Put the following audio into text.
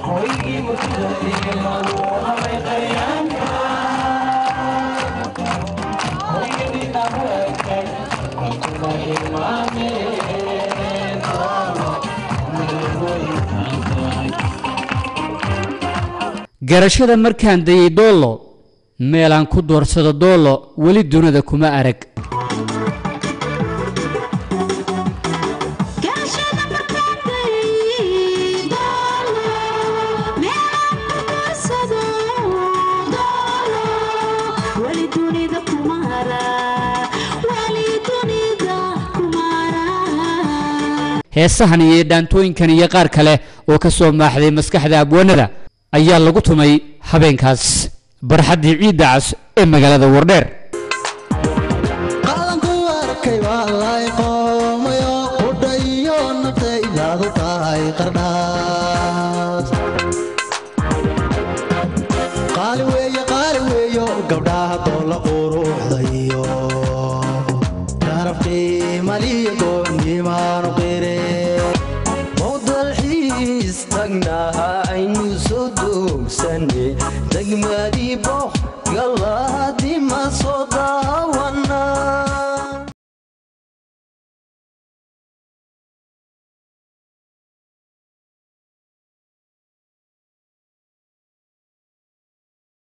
garashada markaan dayay doolo meelaan ku doorsado doolo wali dunida kuma arag heesahan iyo dhaantooyinkan iyo qaar kale oo ka soo maaxday maskaxda abwaanada ayaa lagu tumay habeenkaas barxadii ciidda cas ee magaalada Wardheer qalanku arkay wallahi qoomayo qudhayo nafteedaadu tahay qardhaas qaali weeyo gabdhaha dola quruxdayo tarafkii maliyo goonimaanu qire mawdalxiis tagnaha aynu soo doogsane degmadii booq يلا دي ما صدى